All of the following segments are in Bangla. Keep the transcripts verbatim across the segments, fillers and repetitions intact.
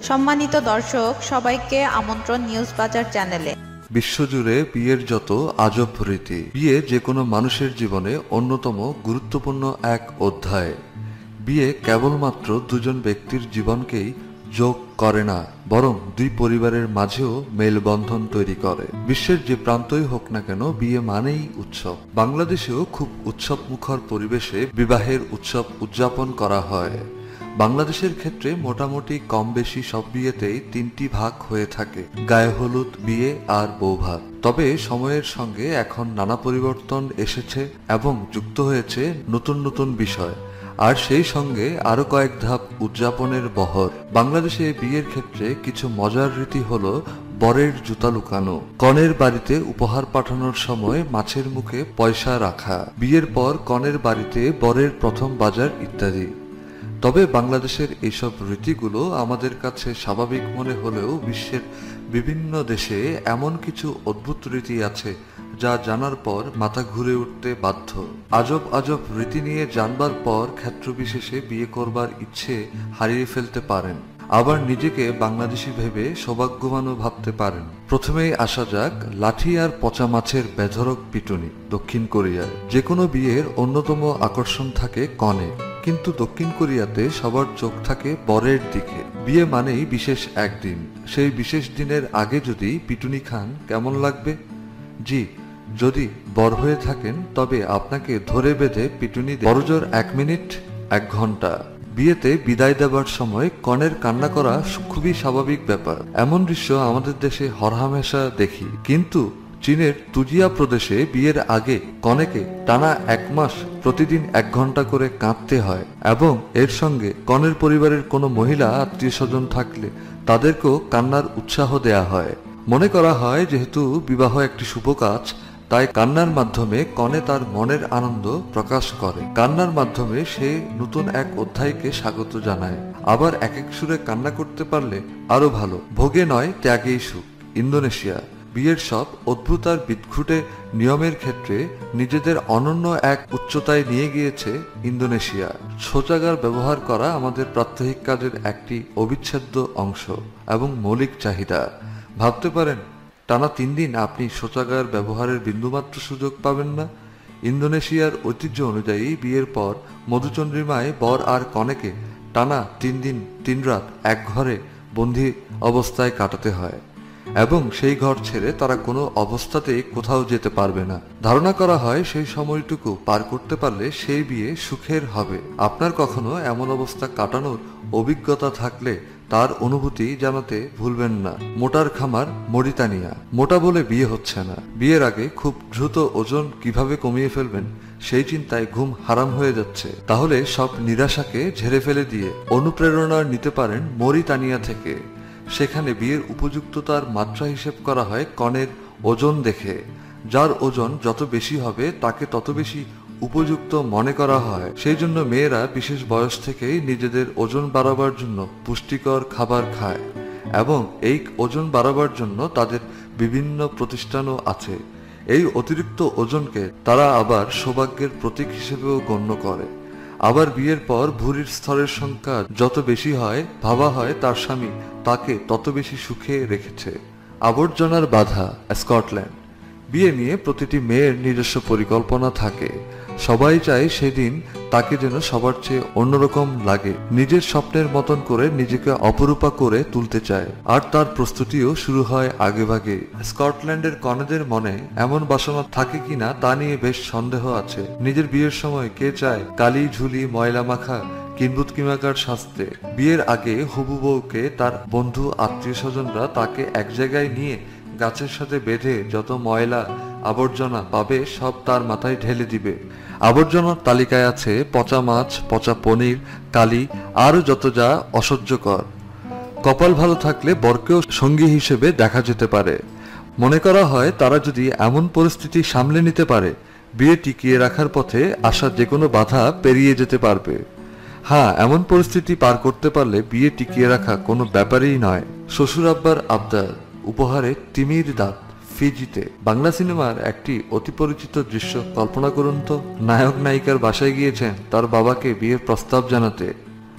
সম্মানিত দর্শক, সবাইকে আমন্ত্রণ নিউজ বাজার চ্যানেলে। বিশ্বজুড়ে বিয়ের যত আজব রীতি, বিয়ে যে কোনো মানুষের জীবনে অন্যতম গুরুত্বপূর্ণ এক অধ্যায়। বিয়ে কেবলমাত্র দুজন ব্যক্তির জীবনকেই যোগ করে না, বরং দুই পরিবারের মাঝেও মেলবন্ধন তৈরি করে। বিশ্বের যে প্রান্তই হোক না কেন, বিয়ে মানেই উৎসব। বাংলাদেশেও খুব উৎসব মুখর পরিবেশে বিবাহের উৎসব উদযাপন করা হয়। বাংলাদেশের ক্ষেত্রে মোটামুটি কম বেশি সব বিয়েতেই তিনটি ভাগ হয়ে থাকে: গায়ে হলুদ, বিয়ে আর বৌভাত। তবে সময়ের সঙ্গে এখন নানা পরিবর্তন এসেছে এবং যুক্ত হয়েছে নতুন নতুন বিষয়, আর সেই সঙ্গে আরো কয়েক ধাপ উদযাপনের বহর। বাংলাদেশে বিয়ের ক্ষেত্রে কিছু মজার রীতি হলো বরের জুতা লুকানো, কনের বাড়িতে উপহার পাঠানোর সময় মাছের মুখে পয়সা রাখা, বিয়ের পর কনের বাড়িতে বরের প্রথম বাজার ইত্যাদি। তবে বাংলাদেশের এইসব রীতিগুলো আমাদের কাছে স্বাভাবিক মনে হলেও বিশ্বের বিভিন্ন দেশে এমন কিছু অদ্ভুত রীতি আছে যা জানার পর মাথা ঘুরে উঠতে বাধ্য। আজব আজব রীতি নিয়ে জানবার পর ক্ষেত্রবিশেষে বিয়ে করবার ইচ্ছে হারিয়ে ফেলতে পারেন, আবার নিজেকে বাংলাদেশি ভেবে সৌভাগ্যবানও ভাবতে পারেন। প্রথমেই আসা যাক লাঠি আর পচা মাছের বেধড়ক পিটুনি। দক্ষিণ কোরিয়ায় যে কোনো বিয়ের অন্যতম আকর্ষণ থাকে কনে, কিন্তু দক্ষিণ কোরিয়াতে সবার চোখ থাকে বরের দিকে। বিয়ে মানেই বিশেষ একদিন, সেই বিশেষ দিনের আগে যদি পিটুনি খান কেমন লাগবে? জি, যদি বর হয়ে থাকেন তবে আপনাকে ধরে বেঁধে পিটুনি বড়জোর এক মিনিট এক ঘন্টা। বিয়েতে বিদায় দেবার সময় কনের কান্না করা খুবই স্বাভাবিক ব্যাপার। এমন দৃশ্য আমাদের দেশে হরহামেশা দেখি, কিন্তু চীনের তুজিয়া প্রদেশে বিয়ের আগে কনেকে টানা এক মাস প্রতিদিন এক ঘন্টা করে কাঁদতে হয়, এবং এর সঙ্গে কনের পরিবারের কোনো মহিলা আত্মীয় স্বজন থাকলে তাদেরকেও কান্নার উৎসাহ দেয়া হয়। মনে করা হয় যেহেতু বিবাহ একটি শুভ কাজ, তাই কান্নার মাধ্যমে কনে তার মনের আনন্দ প্রকাশ করে। কান্নার মাধ্যমে সে নতুন এক অধ্যায়কে স্বাগত জানায়। আবার এক এক সুরে কান্না করতে পারলে আরো ভালো। ভোগে নয়, ত্যাগেই সুখ। ইন্দোনেশিয়া বিয়ের সব অদ্ভুত আর বিদঘুটে নিয়মের ক্ষেত্রে নিজেদের অনন্য এক উচ্চতায় নিয়ে গিয়েছে ইন্দোনেশিয়া। শৌচাগার ব্যবহার করা আমাদের প্রাত্যহিক কাজের একটি অবিচ্ছেদ্য অংশ এবং মৌলিক চাহিদা। ভাবতে পারেন, টানা তিন দিন আপনি শৌচাগার ব্যবহারের বিন্দুমাত্র সুযোগ পাবেন না। ইন্দোনেশিয়ার ঐতিহ্য অনুযায়ী বিয়ের পর মধুচন্দ্রিমায় বর আর কনেকে টানা তিন দিন তিন রাত এক ঘরে বন্দী অবস্থায় কাটাতে হয়, এবং সেই ঘর ছেড়ে তারা কোনো অবস্থাতেই কোথাও যেতে পারবে না। ধারণা করা হয় সেই সময়টুকু পার করতে পারলে সেই বিয়ে সুখের হবে। আপনার কখনো এমন অবস্থা কাটানোর অভিজ্ঞতা থাকলে তার অনুভূতি জানাতে ভুলবেন না। মোটার খামার মরিতানিয়া। মোটা বলে বিয়ে হচ্ছে না। বিয়ের আগে খুব দ্রুত ওজন কিভাবে কমিয়ে ফেলবেন সেই চিন্তায় ঘুম হারাম হয়ে যাচ্ছে? তাহলে সব নিরাশাকে ঝেড়ে ফেলে দিয়ে অনুপ্রেরণা নিতে পারেন মরিতানিয়া থেকে। সেখানে বিয়ের উপযুক্ততার মাত্রা হিসেব করা হয় কনের ওজন দেখে। যার ওজন যত বেশি হবে তাকে তত বেশি উপযুক্ত মনে করা হয়। সেই জন্য মেয়েরা বিশেষ বয়স থেকেই নিজেদের ওজন বাড়াবার জন্য পুষ্টিকর খাবার খায়, এবং এই ওজন বাড়াবার জন্য তাদের বিভিন্ন প্রতিষ্ঠানও আছে। এই অতিরিক্ত ওজনকে তারা আবার সৌভাগ্যের প্রতীক হিসেবেও গণ্য করে। আবার বিয়ের পর ভুঁড়ির স্তরের সংখ্যা যত বেশি হয়, ভাবা হয় তার স্বামী তাকে তত বেশি সুখে রেখেছে। আবর্জনার বাধা। স্কটল্যান্ড বিয়ে নিয়ে প্রতিটি মেয়ের নিজস্ব পরিকল্পনা থাকে। সবাই চায় সেদিন তাকে যেন সবার চেয়ে অন্যরকম লাগে, নিজের স্বপ্নের মতন করে নিজেকে অপরূপা করে তুলতে চায়, আর তার প্রস্তুতিও শুরু হয় আগেভাগে। স্কটল্যান্ডের কনেদের মনে এমন বাসনা থাকে কিনা তা নিয়ে বেশ সন্দেহ আছে। নিজের বিয়ের সময় কে চায় কালি ঝুলি ময়লা মাখা কিম্বুত কিমাকার সাজতে? বিয়ের আগে হবু বউকে তার বন্ধু আত্মীয় স্বজনরা তাকে এক জায়গায় নিয়ে গাছের সাথে বেঁধে যত ময়লা আবর্জনা পাবে সব তার মাথায় ঢেলে দিবে। আবর্জনার তালিকায় আছে পচা মাছ, পচা পনির, কালি, আরও যত যা অসহ্যকর। কপাল ভালো থাকলে বরকেও সঙ্গী হিসেবে দেখা যেতে পারে। মনে করা হয় তারা যদি এমন পরিস্থিতি সামলে নিতে পারে, বিয়ে টিকিয়ে রাখার পথে আসা যে কোনো বাধা পেরিয়ে যেতে পারবে। হ্যাঁ, এমন পরিস্থিতি পার করতে পারলে বিয়ে টিকিয়ে রাখা কোনো ব্যাপারই নয়। শ্বশুর আব্বার আবদার, উপহারে তিমির দাঁত। ফিজিতে বাংলা সিনেমার একটি অতি পরিচিত দৃশ্য কল্পনা করুন তো। নায়ক নায়িকার বাসায় গিয়েছেন তার বাবাকে বিয়ের প্রস্তাব জানাতে।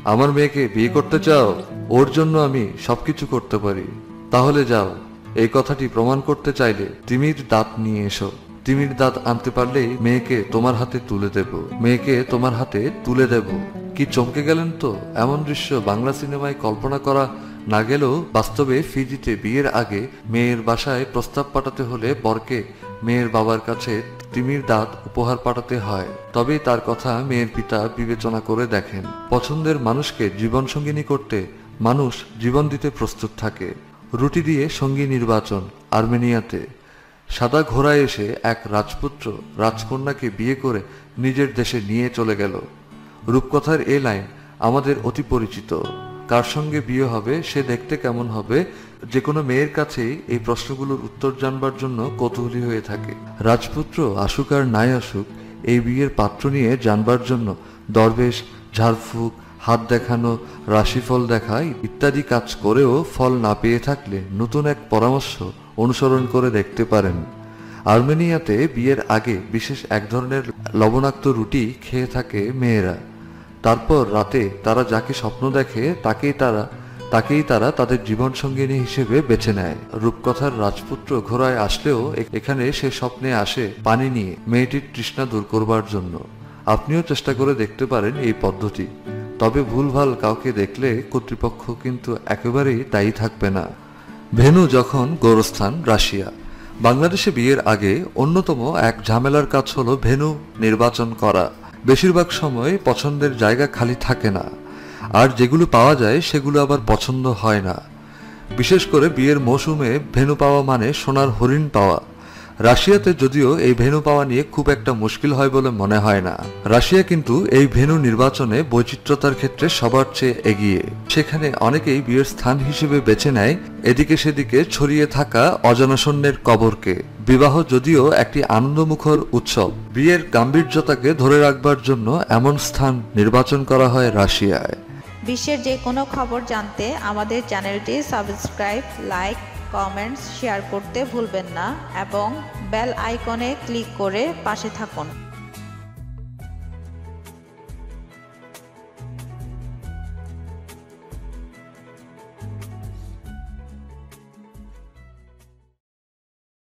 আমার মেয়েকে বিয়ে করতে চাও? ওর জন্য আমি সবকিছু করতে পারি। তাহলে যাও, এই কথাটি প্রমাণ করতে চাইলে তিমির দাঁত নিয়ে এসো। তিমির দাঁত আনতে পারলেই মেয়েকে তোমার হাতে তুলে দেব। মেয়েকে তোমার হাতে তুলে দেব। কি চমকে গেলেন তো? এমন দৃশ্য বাংলা সিনেমায় কল্পনা করা না গেলেও বাস্তবে ফিজিতে বিয়ের আগে মেয়ের বাসায় প্রস্তাব পাঠাতে হলে বরকে মেয়ের বাবার কাছে তিমির দাঁত উপহার পাঠাতে হয়। তবেই তার কথা মেয়ের পিতা বিবেচনা করে দেখেন। পছন্দের মানুষকে জীবন সঙ্গিনী করতে মানুষ জীবন দিতে প্রস্তুত থাকে। রুটি দিয়ে সঙ্গী নির্বাচন আর্মেনিয়াতে। সাদা ঘোড়ায় এসে এক রাজপুত্র রাজকন্যাকে বিয়ে করে নিজের দেশে নিয়ে চলে গেল। রূপকথার এ লাইন আমাদের অতি পরিচিত। কার সঙ্গে বিয়ে হবে, সে দেখতে কেমন হবে, যে কোনো মেয়ের কাছেই এই প্রশ্নগুলোর উত্তর জানবার জন্য কৌতূহলী হয়ে থাকে। রাজপুত্র আসুক আর নাই আসুক, এই বিয়ের পাত্র নিয়ে জানবার জন্য দরবেশ, ঝাড়ফুঁক, হাত দেখানো, রাশিফল দেখা ইত্যাদি কাজ করেও ফল না পেয়ে থাকলে নতুন এক পরামর্শ অনুসরণ করে দেখতে পারেন। আর্মেনিয়াতে বিয়ের আগে বিশেষ এক ধরনের লবণাক্ত রুটি খেয়ে থাকে মেয়েরা। তারপর রাতে তারা যাকে স্বপ্ন দেখে তাকেই তারা তাকেই তারা তাদের জীবন সঙ্গিনী হিসেবে বেছে নেয়। রূপকথার রাজপুত্র ঘোড়ায় আসলেও এখানে সে স্বপ্নে আসে পানি নিয়ে, মেয়েটির তৃষ্ণা দূর করবার জন্য। আপনিও চেষ্টা করে দেখতে পারেন এই পদ্ধতি। তবে ভুলভাল কাউকে দেখলে কর্তৃপক্ষ কিন্তু একেবারেই দায়ী থাকবে না। ভেন্যু যখন গোরস্থান রাশিয়া। বাংলাদেশে বিয়ের আগে অন্যতম এক ঝামেলার কাজ হলো ভেন্যু নির্বাচন করা। বেশিরভাগ সময় পছন্দের জায়গা খালি থাকে না, আর যেগুলো পাওয়া যায় সেগুলো আবার পছন্দ হয় না। বিশেষ করে বিয়ের মৌসুমে ভেন্যু পাওয়া মানে সোনার হরিণ পাওয়া। রাশিয়াতে যদিও এই ভেন্যু পাওয়া নিয়ে খুব একটা মুশকিল হয় বলে মনে হয় না। রাশিয়া কিন্তু এই ভেন্যু নির্বাচনে বৈচিত্র্যতার ক্ষেত্রে সবার চেয়ে এগিয়ে। সেখানে অনেকেই বিয়ের স্থান হিসেবে বেছে নেয় এদিকে সেদিকে ছড়িয়ে থাকা অজানাশূন্যের কবরকে। বিবাহ যদিও একটি আনন্দমুখর উৎসব, বিয়ের গাম্ভীর্যতাকে ধরে রাখবার জন্য এমন স্থান নির্বাচন করা হয় রাশিয়ায়। বিশ্বের যে কোনো খবর জানতে আমাদের চ্যানেলটি সাবস্ক্রাইব, লাইক, কমেন্টস, শেয়ার করতে ভুলবেন না এবং বেল আইকনে ক্লিক করে পাশে থাকুন।